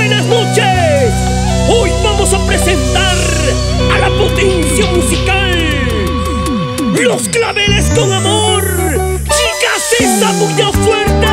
buenas noches. Hoy vamos a presentar a la potencia musical, Los Claveles con Amor. Chicas, esa bulla fuerte.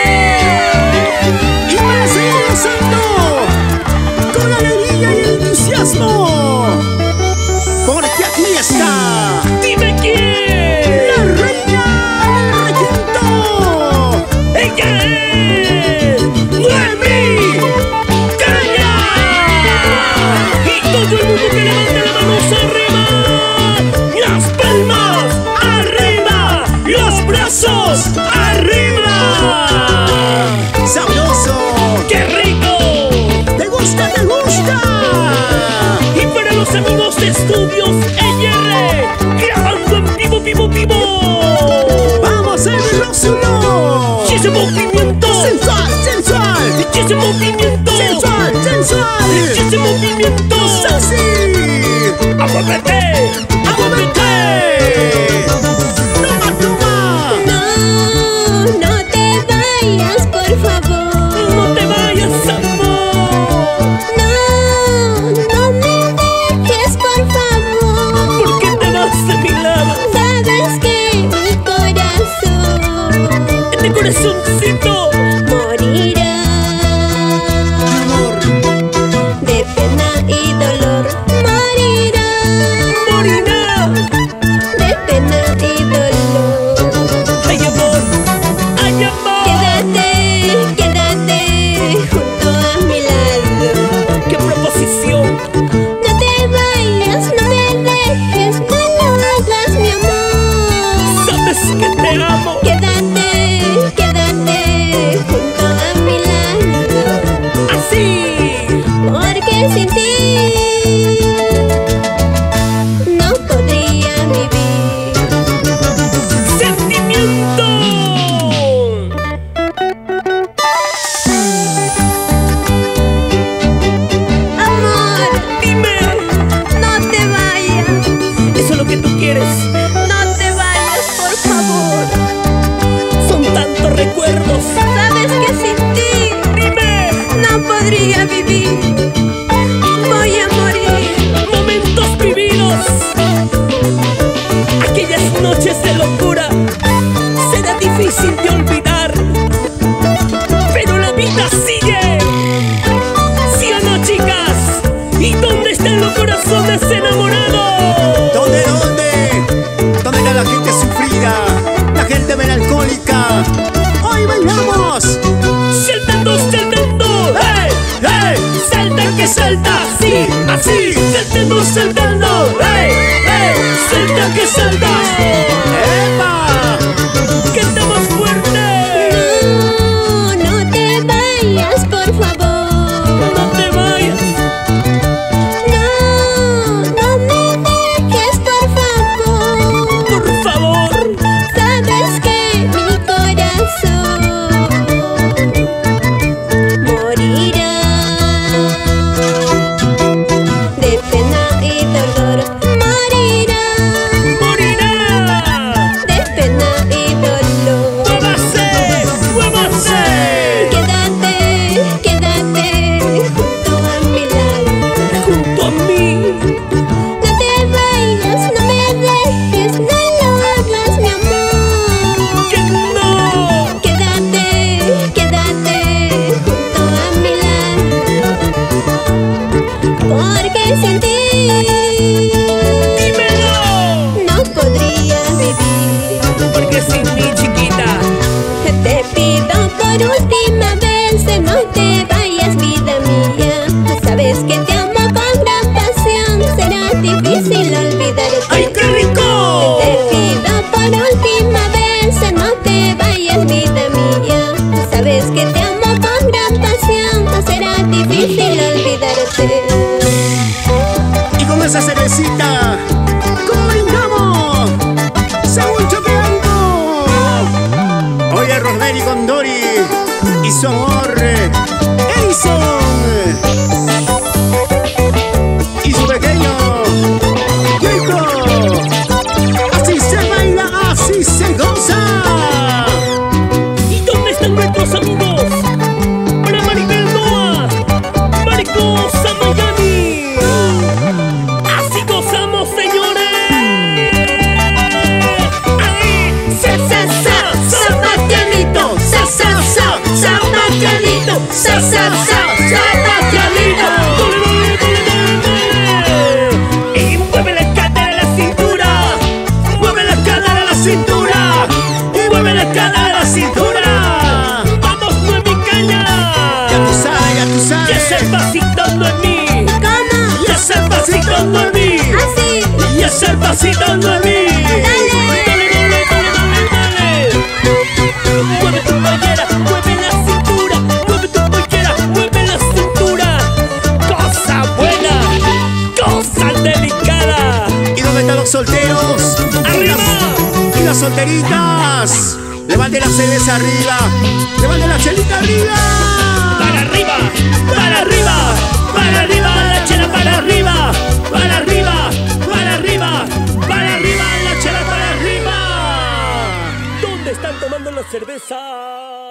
Y para seguir gozando con alegría y entusiasmo, porque aquí está. Dime quién. La reina del requinto. Ella es Noemí Caña. Y todo el mundo que levante las manos arriba, las palmas arriba, los brazos arriba. Sabroso. ¡Qué rico! ¿Te gusta? ¿Te gusta? Y para los amigos de Estudios ER, grabando en vivo, vivo, vivo. Vamos a verlos uno. Y ese movimiento Sensual, sensual. y ese movimiento Sensual, sensual. y ese movimiento. Sexy. ¡Aguárdate! ¡Aguárdate! Toma, toma. No, no te vayas, por favor. ¡No te vayas, amor! No, no me dejes, por favor. ¿Por qué te vas de mi lado? Sabes que mi corazón ¡Este corazoncito! morirá Amor. de pena y dolor. Morirá ¡Morirá! de pena y dolor. ¡Ay, amor! ¡Ay, amor! Quédate junto a mi lado. ¡Qué proposición! No te vayas, no me dejes, no lo hagas, mi amor. ¡Sabes que te amo! Quédate junto a mi lado, ¡Así! porque sin ti no podría vivir. ¡Sentimiento! Amor, ¡Dime! no te vayas, ¿Eso es lo que tú quieres? no te vayas, por favor. Son tantos recuerdos. Sabes que sin ti ¡Dime! no podría vivir. Voy a morir. Momentos vividos, aquellas noches de locura, será difícil de olvidar, pero la vida sigue. ¿Sí o no, chicas? ¿Y dónde están los corazones enamorados? ¿Dónde? ¿Dónde está la gente sufrida? La gente melancólica. Hoy bailamos. Saltando, saltando, ¡hey! ¡Hey! Salta que salta, sí, así. Saltando, saltando, ¡hey! ¡Hey! Salta que salta. ¡Epa! ¡Canta más fuerte! No, no te vayas, por favor. ¡No te vayas! No, no me dejes, por favor. ¡Por favor! Sabes que mi corazón morirá de pena y dolor. Morirá ¡Morirá! de pena y dolor. ¡Muévase! ¡Muévase! Quédate junto a mi lado. Junto a mí. No te vayas, no me dejes, no lo hagas, mi amor. ¡Que no! Quédate junto a mi lado, porque sin ti ¡Dímelo! no podría vivir. Porque sin mi chiquita, Te pido por última vez, no te vayas, vida mía. Sabes que te amo con gran pasión, será difícil olvidarte. ¡ay, qué rico! Te pido por última vez, no te vayas, vida mía. Sabes que te amo con gran pasión, será difícil olvidarte. Y con esa cerecita, ¿cómo brindamos? ¡Saúl Choqueando! Oye, Rosemary Condori y su amor, Edison. Y su pequeño, Jacob. Así se baila, así se goza. ¿Y dónde están nuestros amigos? Para Maribel Noa, incitando a mí. Dale, dale, dale, dale, dale. Mueve tu pollera, mueve la cintura. Mueve tu pollera, mueve la cintura. Cosa buena, cosa delicada. ¿Y dónde están los solteros? ¡Arriba! Y las solteritas. Levanten la cerveza arriba. Levanten la chelita arriba. Para arriba, para arriba, para arriba, la chela para arriba, para arriba, para arriba, para arriba, la chela para arriba. ¿Dónde están tomando la cerveza?